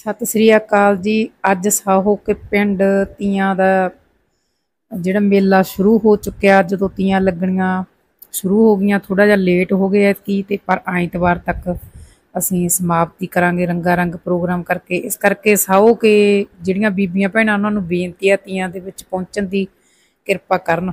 ਸਤਿ ਸ੍ਰੀ ਅਕਾਲ ਜੀ। ਅੱਜ ਸਾਹੋ ਕੇ ਪਿੰਡ ਤੀਆਂ ਦਾ ਜਿਹੜਾ ਮੇਲਾ ਸ਼ੁਰੂ ਹੋ ਚੁੱਕਿਆ। ਜਦੋਂ ਤੀਆਂ ਲੱਗਣੀਆਂ ਸ਼ੁਰੂ ਹੋ ਗਈਆਂ, ਥੋੜਾ ਜਿਹਾ ਲੇਟ ਹੋ ਗਏ ਐਤਕੀ, ਤੇ ਪਰ ਐਤਵਾਰ ਤੱਕ ਅਸੀਂ ਸਮਾਪਤੀ ਕਰਾਂਗੇ ਰੰਗਾ ਰੰਗ ਪ੍ਰੋਗਰਾਮ ਕਰਕੇ। ਇਸ ਕਰਕੇ ਸਾਹੋ ਕੇ ਜਿਹੜੀਆਂ ਬੀਬੀਆਂ ਭੈਣਾਂ ਉਹਨਾਂ ਨੂੰ ਬੇਨਤੀ ਆ ਤੀਆਂ ਦੇ ਵਿੱਚ ਪਹੁੰਚਣ ਦੀ ਕਿਰਪਾ ਕਰਨ।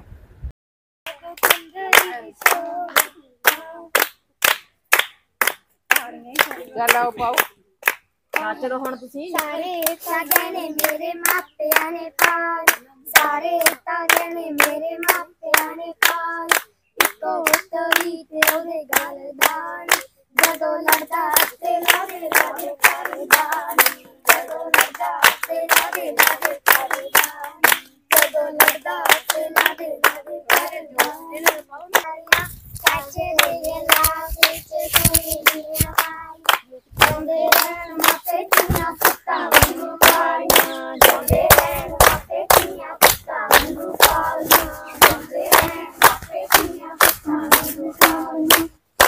ਚਲੋ ਪਾਓ नाच लो हुण तुसीं। सारे तागे ने मेरे मापिया ने पाल, सारे तागे ने मेरे मापिया ने पाल, इको तोरी ते ओदे गल दान, जदों लड़दा ते लादे लादे करदान, जदों लड़दा ते लादे लादे करदान, जदों लड़दा ते लादे लादे करदान। चाचे रे लागे चे कोई दिया पाई, जोंदे रहन माते तियां पुत्तां वांगू पालियां, जोंदे रहन माते तियां पुत्तां वांगू पालियां, जोंदे रहन माते तियां पुत्तां वांगू पालियां।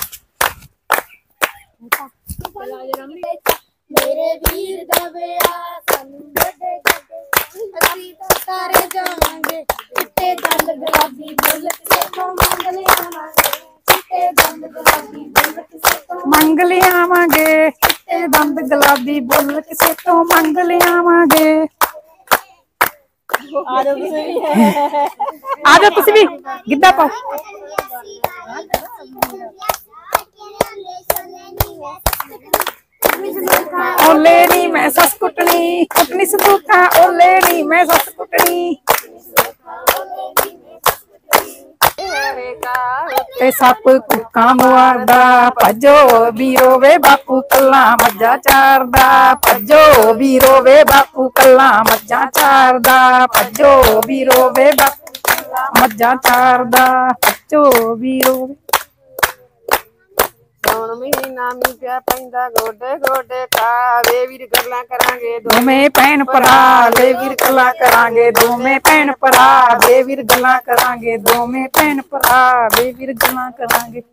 मेरे वीर दा ब्याह सानू गड्डे गड्डे असीं तां सारे जावांगे, चिट्टे दंद गुलाबी बुल किसे तो मंग लियावांगे, चिट्टे दंद गुलाबी बुल किसे तो ਮੰਗ ਲਿਆਵਾਂਗੇ, ਚਿੱਟੇ ਦੰਦ ਗੁਲਾਬੀ ਬੁੱਲ ਕਿਸੇ ਤੋਂ ਮੰਗ ਲਿਆਵਾਂਗੇ। आ जाओ तुसीं भी। ਆ ਜਾਓ ਤੁਸੀਂ ਵੀ ਗਿੱਧਾ ਪਾਓ। ਓਲੇ ਨੀ ਮੈਂ ਸੱਸ ਕੁੱਟਣੀ, ਕੁੱਟਣੀ ਸੰਦੂਖਾਂ ਓਲੇ ਨੀ ਮੈਂ ਸੱਸ ਕੁੱਟਣੀ, ਤੇ ਸੱਪ ਕੁੱਕਾਂ ਮਾਰਦਾ ਭੱਜੋ ਵੀਰੋ ਵੇ ਬਾਪੂ ਕੱਲਾ ਮੱਝਾਂ ਚਾਰਦਾ, ਭੱਜੋ ਵੀਰੋ ਵੇ ਬਾਪੂ ਕੱਲਾ ਮੱਝਾਂ ਚਾਰਦਾ, ਭੱਜੋ ਵੀਰੋ ਵੇ ਬਾਪੂ ਕੱਲਾ ਮੱਝਾਂ ਚਾਰਦਾ, ਭੱਜੋ ਵੀਰੋ। ਹੁਣ ਮਹੀਨਾ ਮੀਂਹ ਪਿਆ ਪੈਂਦਾ ਗੋਡੇ ਗੋਡੇ ਖਾ, ਵੇ ਵੀਰ ਗੱਲਾਂ ਕਰਾਂਗੇ ਦੋਵੇਂ ਭੈਣ ਭਰਾ, ਵੇ ਵੀਰ ਗੱਲਾਂ ਕਰਾਂਗੇ ਦੋਵੇਂ ਭੈਣ ਭਰਾ, ਵੇ ਵੀਰ ਗੱਲਾਂ ਕਰਾਂਗੇ ਦੋਵੇਂ ਭੈਣ ਭਰਾ, ਵੇ ਵੀਰ ਗੱਲਾਂ ਕਰਾਂਗੇ।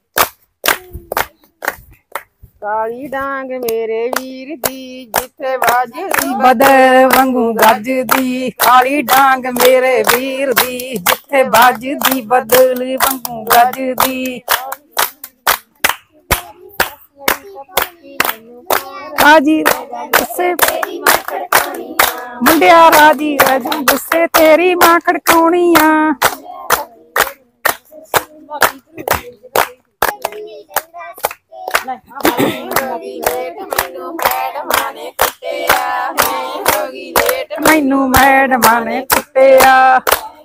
ਕਾਲੀ ਡਾਂਗ ਮੇਰੇ ਵੀਰ ਦੀ ਜਿੱਥੇ ਵੱਜਦੀ ਬਦਲ ਵਾਂਗੂ ਗੱਜਦੀ, ਕਾਲੀ ਡਾਂਗ ਮੇਰੇ ਵੀਰ ਦੀ ਜਿੱਥੇ ਵੱਜਦੀ ਬਦਲ ਵਾਂਗੂ ਗੱਜਦੀ। ਰਾਜੀ ਗੁੱਸੇ ਮੁੰਡਿਆ ਰਾਜੀ ਰਾਜੀ ਗੁੱਸੇ ਤੇਰੀ ਮਾਂ ਖੜਕਾਉਣੀ ਆ, ਮੈਨੂੰ ਮੈਡਮਾਂ ਨੇ ਕੁੱਟਿਆ।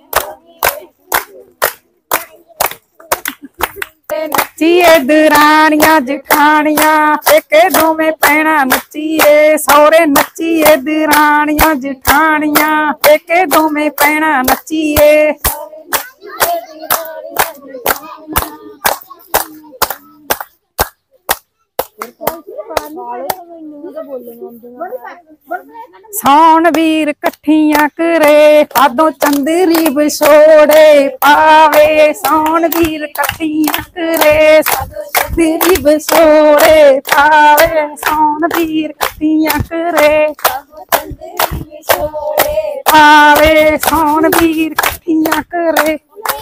ਨੱਚੀਏ ਦਰਾਣੀਆਂ ਜਠਾਣੀਆਂ ਪੇਕੇ ਦੋਵੇਂ ਭੈਣਾਂ ਨੱਚੀਏ, ਸਹੁਰੇ ਨੱਚੀਏ ਦਰਾਣੀਆਂ ਜਠਾਣੀਆਂ ਪੇਕੇ ਦੋਵੇਂ ਭੈਣਾਂ ਨੱਚੀਏ। ਸੌਣ ਵੀਰ ਇਕੱਠੀਆਂ ਕਰੇ ਪਾਦੋਂ ਚੰਦਰੀ ਵਿਛੋੜੇ ਪਾਵੇ, ਸੌਣ ਵੀਰ ਇਕੱਠੀਆਂ ਕਰੇ ਪਾਦੋਂ ਚੰਦਰੀ ਵਿਛੋੜੇ ਪਾਵੇ, ਸੌਣ ਵੀਰ ਇਕੱਠੀਆਂ ਕਰੇ ਪਾਦੋਂ ਚੰਦਰੀ ਵਿਛੋੜੇ ਪਾਵੇ, ਸੌਣ ਵੀਰ ਇਕੱਠੀਆਂ ਕਰੇ।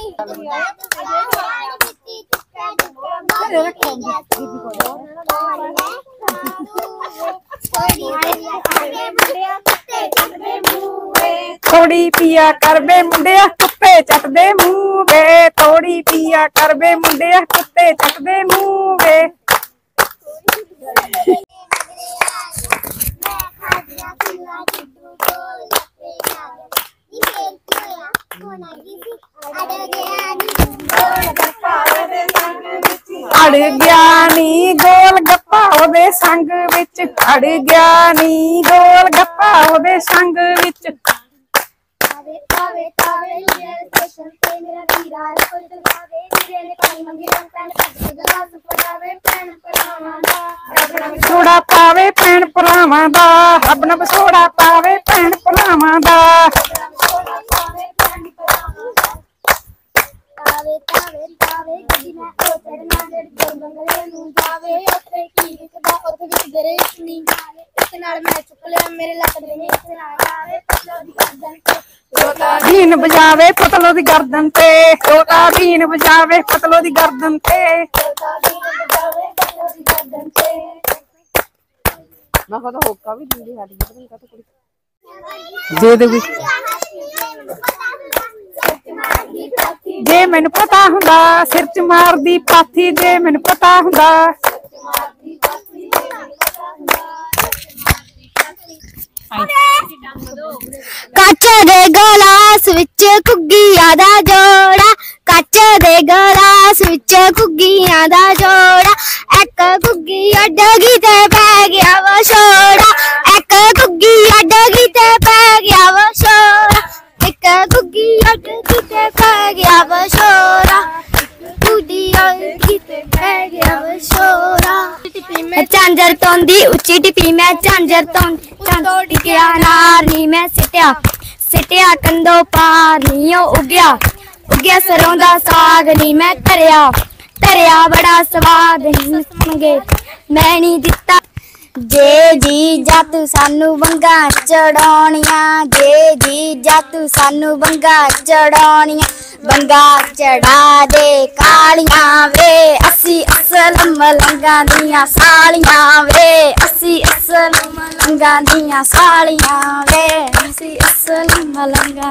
ਥੋੜੀ ਪੀਆ ਕਰਵੇ ਮੁੰਡਿਆ ਕੁੱਤੇ ਚੱਟਦੇ ਮੂੰਹ ਵੇ, ਥੋੜੀ ਪੀਆ ਕਰਵੇ ਮੁੰਡਿਆ ਕੁੱਤੇ ਚੱਟਦੇ ਮੂੰਹ ਵੇ। ਅੜ ਗਿਆ ਨੀ ਗੋਲ ਗੱਪਾ ਉਹਦੇ ਸੰਗ ਵਿੱਚ, ਅੜ ਗਿਆ ਨੀ ਗੋਲ ਗੱਪਾ ਉਹਦੇ ਸੰਗ ਵਿੱਚ। तावे तावे तावे स्टेशन पे मेरा वीरा कोई दगावे, वीरे ने पानी मंगी रंग पैन पग दलास पड़ावे पैन परावां दा, रब रब ਛੋੜਾ ਪਾਵੇ ਭੈਣ ਭਰਾਵਾਂ ਦਾ, ਰੱਬ ਨਬ ਛੋੜਾ ਪਾਵੇ ਭੈਣ ਭਰਾਵਾਂ ਦਾ। तावे पैन परावां दा, तावे तावे तावे गड्डी में ओ चढ़ना जेड़ बंगले नूं जावे, उत्ते की विचदा उत्ते विच दरे इतनी गाले, इतना ਨਾਲ ਮੈਂ ਚੁੱਕ ਲਿਆ ਮੇਰੇ ਲੱਕ ਦੇ ਵਿੱਚ ਨਾ ਆਵੇ ਪਤਲੋ ਦੀ ਗਰਦਨ ਤੇ ਤੋਤਾ ਬੀਨ ਵਜਾਵੇ ਪਤਲੋ ਦੀ ਗਰਦਨ ਤੇ ਤੋਤਾ ਬੀਨ ਵਜਾਵੇ ਪਤਲੋ ਦੀ ਗਰਦਨ ਤੇ ਤੋਤਾ ਬੀਨ ਵਜਾਵੇ ਪਤਲੋ ਦੀ ਗਰਦਨ ਤੇ ਮੈਂ ਤਾਂ ਹੋਕਾ ਵੀ ਦਿੰਦੀ ਸਾਡੀ ਪਤਾ ਨਹੀਂ ਕਾਹਤੋਂ ਕੁੜੀ ਦੇ ਦੇ ਕੋਈ ਜੇ ਮੈਨੂੰ ਪਤਾ ਹੁੰਦਾ ਸਿਰ ਚ ਮਾਰਦੀ ਪਾਥੀ ਜੇ ਮੈਨੂੰ ਪਤਾ ਹੁੰਦਾ ਕੱਚ ਦੇ ਗਲਾਸ ਵਿੱਚ ਘੁੱਗੀਆਂ ਦਾ ਜੋੜਾ ਕੱਚ ਦੇ ਗਲਾਸ ਵਿੱਚ ਘੁੱਗੀਆਂ ਦਾ ਜੋੜਾ ਇੱਕ ਘੁੱਗੀ ਅੱਡ ਗਈ ਤੇ ਪੈ ਗਿਆ ਵਿਛੋੜਾ ਇੱਕ ਘੁੱਗੀ ਅੱਡ ਗਈ ਤੇ ਪੈ ਗਿਆ ਵਿਛੋੜਾ ਇੱਕ ਘੁੱਗੀ ਅੱਡ ਗਈ ਤੇ ਪੈ ਗਿਆ ਵਿਛੋੜਾ ਕੁੜੀ ਅੱਡੀ ਤੇ ਪੈ ਗਿਆ ਵਿਛੋੜਾ ਝਾਂਜਰ ਤੋਂਦੀ ਉੱਚੀ ਟਿੱਪੀ ਮੈਂ ਝਾਂਜਰ ਤੋੜ ਕੇ ਅਨਾਰ ਨੀ ਮੈਂ ਸਿੱਟਿਆ ਕੰਦੋ ਪਾਰ ਨੀ ਉਗਿਆ ਸਰੋਂ ਦਾ ਸਾਗ ਨੀ ਮੈਂ ਧਰਿਆ ਬੜਾ ਸਵਾਦ ਨੀ ਮੰਗੇ ਮੈਂ ਨੀ ਦਿੱਤਾ ਜੇ ਜੀ ਜਾ ਤੂੰ ਸਾਨੂੰ ਵੰਗਾ ਚੜਾਉਣੀਆਂ ਜੇ ਜੀ ਜਾ ਤੂੰ ਸਾਨੂੰ ਵੰਗਾ ਚੜਾਉਣੀਆਂ ਵੰਗਾ ਚੜਾ ਦੇ ਕਾਲੀਆਂ ਵੇ ਅਸੀਂ ਅਸਲ ਮਲੰਗਾਂ ਦੀਆਂ ਸਾਲੀਆਂ ਵੇ ਅਸੀਂ ਅਸਲ ਮਲੰਗਾਂ ਦੀਆਂ ਸਾਲੀਆਂ ਵੇ ਅਸੀਂ ਅਸਲ ਮਲੰਗਾਂ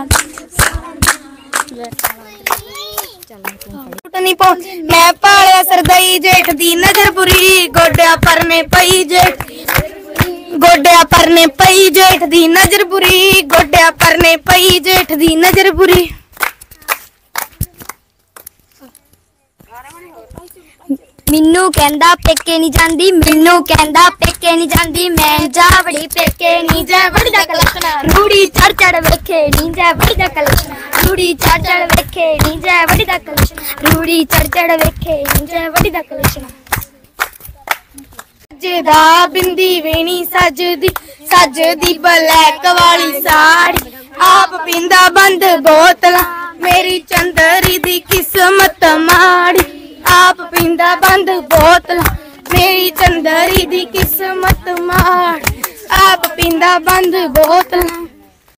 ਮੈਂ ਪਾਲਿਆ ਸਰਦਈ ਜੇਠ ਦੀ ਨਜ਼ਰ ਬੁਰੀ ਗੋਡਿਆਂ ਪਰਨੇ ਪਈ ਜੇਠ ਦੀ ਨਜ਼ਰ ਬੁਰੀ ਗੋਡਿਆਂ ਪਰਨੇ ਪਈ ਜੇਠ ਦੀ ਨਜ਼ਰ ਬੁਰੀ ਮੈਨੂੰ ਕਹਿੰਦਾ ਪੇਕੇ ਨਹੀਂ ਜਾਂਦੀ ਮੈਂ ਜਾ ਵੜੀ ਪੇਕੇ ਨਹੀਂ ਜਾ ਵੜੀ ਦਾ ਕਲਸ਼ਣਾ ਰੂੜੀ ਚੜ ਵੇਖੇ ਨਹੀਂ ਜਾ ਵੜੀ ਦਾ ਕਲਸ਼ਣਾ ਰੂੜੀ ਚੜ ਵੇਖੇ ਨਹੀਂ ਜਾ ਵੜੀ ਦਾ ਕਲਸ਼ਣਾ ਰੂੜੀ ਚੜ ਵੇਖੇ ਨਹੀਂ ਜਾ ਵੜੀ ਦਾ ਕਲਸ਼ਣਾ ਜਿਹਦਾ ਬਿੰਦੀ ਵੇਣੀ ਸੱਜਦੀ ਬਲੈਕ ਵਾਲੀ ਸਾੜੀ ਆਪ ਪੀਂਦਾ ਬੰਦ ਬੋਤਲਾਂ ਮੇਰੀ ਚੰਦਰੀ ਦੀ ਕਿਸਮਤ ਮਾੜੀ ਆਪ ਪੀਂਦਾ ਬੰਦ ਬੋਤਲਾਂ ਮੇਰੀ ਚੰਦਰੀ ਦੀ ਕਿਸਮਤ ਮਾੜੀ ਆਪ ਪੀਂਦਾ ਬੰਦ ਬੋਤਲਾਂ